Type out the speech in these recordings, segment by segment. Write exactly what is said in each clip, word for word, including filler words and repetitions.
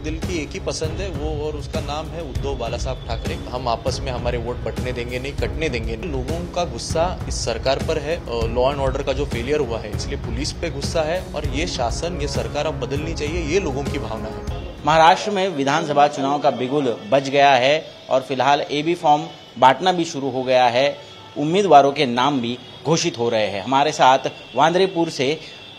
दिल की एक ही पसंद है वो, और उसका नाम है उद्धव बाला साहब ठाकरे। हम आपस में हमारे वोट बंटने देंगे नहीं, कटने देंगे नहीं। लोगों का गुस्सा इस सरकार पर है, लॉ एंड ऑर्डर का जो फेलियर हुआ है इसलिए पुलिस पे गुस्सा है, और ये शासन, ये सरकार अब बदलनी चाहिए, ये लोगों की भावना है। महाराष्ट्र में विधानसभा चुनाव का बिगुल बज गया है और फिलहाल एबी फॉर्म बांटना भी शुरू हो गया है। उम्मीदवारों के नाम भी घोषित हो रहे हैं। हमारे साथ वांद्रेपुर से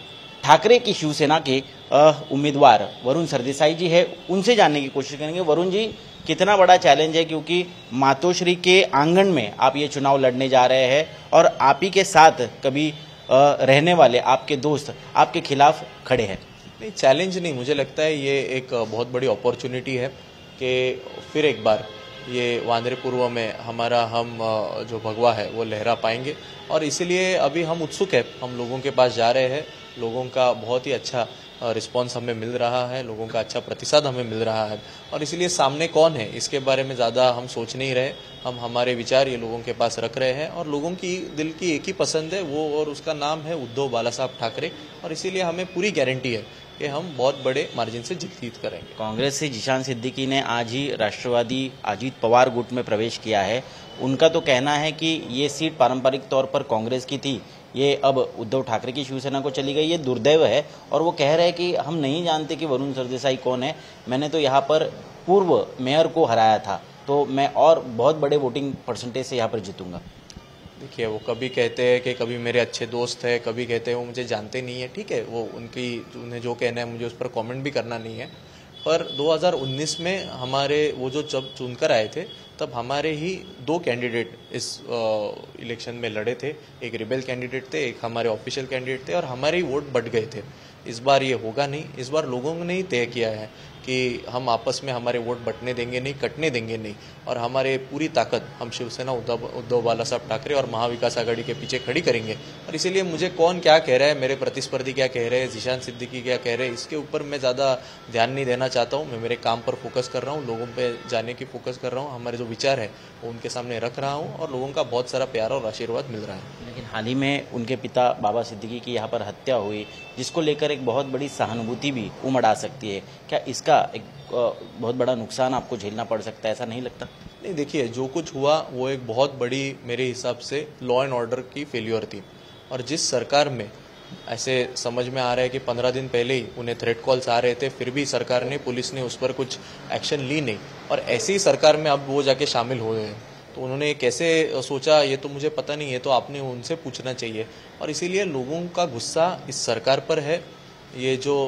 ठाकरे की शिवसेना के उम्मीदवार वरुण सरदेसाई जी है, उनसे जानने की कोशिश करेंगे। वरुण जी, कितना बड़ा चैलेंज है, क्योंकि मातोश्री के आंगन में आप ये चुनाव लड़ने जा रहे हैं और आप ही के साथ कभी रहने वाले आपके दोस्त आपके खिलाफ खड़े हैं। नहीं, चैलेंज नहीं, मुझे लगता है ये एक बहुत बड़ी अपॉर्चुनिटी है कि फिर एक बार ये वांद्रे पूर्व में हमारा हम जो भगवा है वो लहरा पाएंगे, और इसीलिए अभी हम उत्सुक है। हम लोगों के पास जा रहे हैं, लोगों का बहुत ही अच्छा रिस्पांस हमें मिल रहा है, लोगों का अच्छा प्रतिसाद हमें मिल रहा है, और इसलिए सामने कौन है इसके बारे में ज़्यादा हम सोच नहीं रहे। हम हमारे विचार ये लोगों के पास रख रहे हैं, और लोगों की दिल की एक ही पसंद है वो, और उसका नाम है उद्धव बाला साहब ठाकरे, और इसीलिए हमें पूरी गारंटी है कि हम बहुत बड़े मार्जिन से जीत करेंगे। कांग्रेस से जिशान सिद्दीकी ने आज ही राष्ट्रवादी अजीत पवार गुट में प्रवेश किया है। उनका तो कहना है कि ये सीट पारंपरिक तौर पर कांग्रेस की थी, ये अब उद्धव ठाकरे की शिवसेना को चली गई, ये दुर्दैव है। और वो कह रहे हैं कि हम नहीं जानते कि वरुण सरदेसाई कौन है, मैंने तो यहाँ पर पूर्व मेयर को हराया था, तो मैं और बहुत बड़े वोटिंग परसेंटेज से यहाँ पर जीतूंगा। देखिए, वो कभी कहते हैं कि कभी मेरे अच्छे दोस्त है, कभी कहते हैं वो मुझे जानते नहीं है। ठीक है, वो उनकी उन्हें जो कहना है मुझे उस पर कमेंट भी करना नहीं है। पर दो हज़ार उन्नीस में हमारे वो जो जब चुनकर आए थे तब हमारे ही दो कैंडिडेट इस इलेक्शन में लड़े थे। एक रिबेल कैंडिडेट थे, एक हमारे ऑफिशियल कैंडिडेट थे, और हमारे ही वोट बढ़ गए थे। इस बार ये होगा नहीं। इस बार लोगों ने ही तय किया है कि हम आपस में हमारे वोट बंटने देंगे नहीं, कटने देंगे नहीं, और हमारे पूरी ताकत हम शिवसेना उद्धव उद्धव बाला साहब ठाकरे और महाविकास आघाड़ी के पीछे खड़ी करेंगे। और इसीलिए मुझे कौन क्या कह रहा है, मेरे प्रतिस्पर्धी क्या कह रहे हैं, जिशान सिद्दीकी क्या कह रहे हैं, इसके ऊपर मैं ज़्यादा ध्यान नहीं देना चाहता हूँ। मैं मेरे काम पर फोकस कर रहा हूँ, लोगों पर जाने की फोकस कर रहा हूँ, हमारे जो विचार है वो उनके सामने रख रहा हूँ, और लोगों का बहुत सारा प्यार और आशीर्वाद मिल रहा है। लेकिन हाल ही में उनके पिता बाबा सिद्दीकी की यहाँ पर हत्या हुई, जिसको लेकर एक बहुत बड़ी सहानुभूति भी उमड़ आ सकती है। क्या इसका एक बहुत बड़ा नुकसान आपको झेलना पड़ सकता है, ऐसा नहीं लगता? नहीं, देखिए, जो कुछ हुआ वो एक बहुत बड़ी मेरे हिसाब से लॉ एंड ऑर्डर की फेल्योर थी, और जिस सरकार में ऐसे समझ में आ रहा है कि पंद्रह दिन पहले ही उन्हें थ्रेट कॉल्स आ रहे थे, फिर भी सरकार ने, पुलिस ने उस पर कुछ एक्शन ली नहीं, और ऐसी ही सरकार में अब वो जाके शामिल हो गए हैं। तो उन्होंने कैसे सोचा ये तो मुझे पता नहीं है, तो आपने उनसे पूछना चाहिए। और इसीलिए लोगों का गुस्सा इस सरकार पर है, ये जो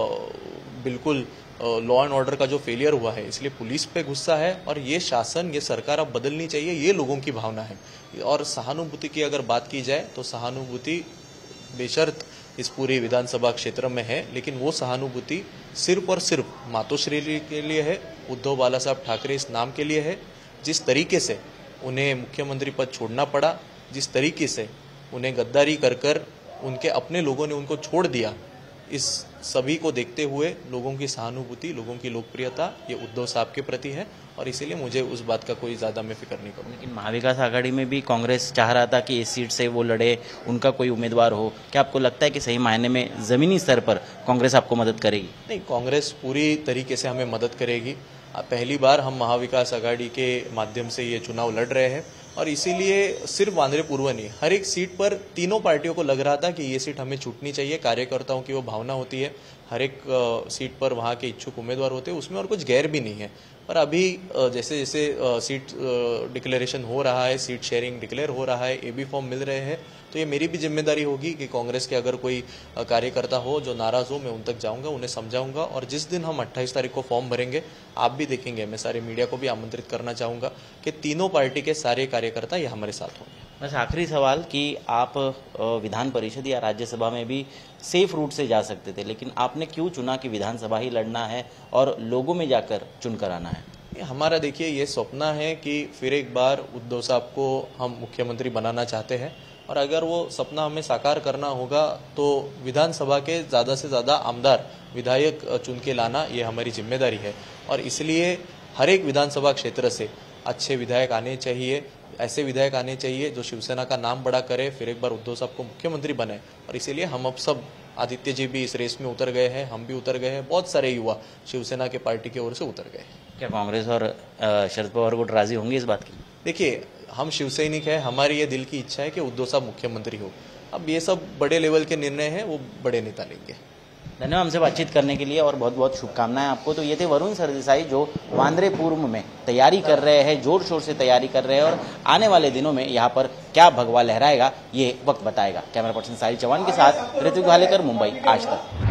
आ, बिल्कुल लॉ एंड ऑर्डर का जो फेलियर हुआ है इसलिए पुलिस पे गुस्सा है, और ये शासन, ये सरकार अब बदलनी चाहिए, ये लोगों की भावना है। और सहानुभूति की अगर बात की जाए तो सहानुभूति बेशर्त इस पूरी विधानसभा क्षेत्र में है, लेकिन वो सहानुभूति सिर्फ और सिर्फ मातोश्री के लिए है, उद्धव बाला साहब ठाकरे इस नाम के लिए है। जिस तरीके से उन्हें मुख्यमंत्री पद छोड़ना पड़ा, जिस तरीके से उन्हें गद्दारी कर कर उनके अपने लोगों ने उनको छोड़ दिया, इस सभी को देखते हुए लोगों की सहानुभूति, लोगों की लोकप्रियता ये उद्धव साहब के प्रति है, और इसीलिए मुझे उस बात का कोई ज़्यादा मैं फिक्र नहीं करूँ। लेकिन महाविकास आघाड़ी में भी कांग्रेस चाह रहा था कि इस सीट से वो लड़े, उनका कोई उम्मीदवार हो। क्या आपको लगता है कि सही मायने में ज़मीनी स्तर पर कांग्रेस आपको मदद करेगी? नहीं, कांग्रेस पूरी तरीके से हमें मदद करेगी। पहली बार हम महाविकास आघाड़ी के माध्यम से ये चुनाव लड़ रहे हैं, और इसीलिए सिर्फ वांद्रे पूर्व नहीं, हर एक सीट पर तीनों पार्टियों को लग रहा था कि ये सीट हमें छूटनी चाहिए। कार्यकर्ताओं की वो भावना होती है, हर एक सीट पर वहाँ के इच्छुक उम्मीदवार होते हैं, उसमें और कुछ गैर भी नहीं है। पर अभी जैसे जैसे सीट डिक्लेरेशन हो रहा है, सीट शेयरिंग डिक्लेयर हो रहा है, एबी फॉर्म मिल रहे हैं, तो ये मेरी भी जिम्मेदारी होगी कि कांग्रेस के अगर कोई कार्यकर्ता हो जो नाराज़ हो, मैं उन तक जाऊंगा, उन्हें समझाऊंगा, और जिस दिन हम अट्ठाईस तारीख को फॉर्म भरेंगे आप भी देखेंगे, मैं सारे मीडिया को भी आमंत्रित करना चाहूँगा कि तीनों पार्टी के सारे कार्यकर्ता ये हमारे साथ होंगे। बस आखिरी सवाल कि आप विधान परिषद या राज्यसभा में भी सेफ रूट से जा सकते थे, लेकिन आपने क्यों चुना कि विधानसभा ही लड़ना है और लोगों में जाकर चुनकर आना है? हमारा देखिए ये सपना है कि फिर एक बार उद्धव साहब को हम मुख्यमंत्री बनाना चाहते हैं, और अगर वो सपना हमें साकार करना होगा तो विधानसभा के ज़्यादा से ज़्यादा आमदार विधायक चुन के लाना ये हमारी जिम्मेदारी है। और इसलिए हर एक विधानसभा क्षेत्र से अच्छे विधायक आने चाहिए, ऐसे विधायक आने चाहिए जो शिवसेना का नाम बड़ा करे, फिर एक बार उद्धव साहब को मुख्यमंत्री बनाए। और इसीलिए हम अब सब आदित्य जी भी इस रेस में उतर गए हैं, हम भी उतर गए हैं, बहुत सारे युवा शिवसेना के पार्टी की ओर से उतर गए हैं। क्या कांग्रेस और अ, शरद पवार गुट राजी होंगे इस बात की? देखिए, हम शिवसैनिक हैं, हमारी ये दिल की इच्छा है कि उद्धव साहब मुख्यमंत्री हो। अब ये सब बड़े लेवल के निर्णय हैं, वो बड़े नेता लेंगे। धन्यवाद हमसे बातचीत करने के लिए और बहुत बहुत शुभकामनाएं आपको। तो ये थे वरुण सरदेसाई जो वांद्रे पूर्व में तैयारी कर रहे हैं, जोर शोर से तैयारी कर रहे हैं और आने वाले दिनों में यहाँ पर क्या भगवा लहराएगा ये वक्त बताएगा। कैमरा पर्सन साहिल चौहान के साथ ऋतिक भालेकर, मुंबई आज तक।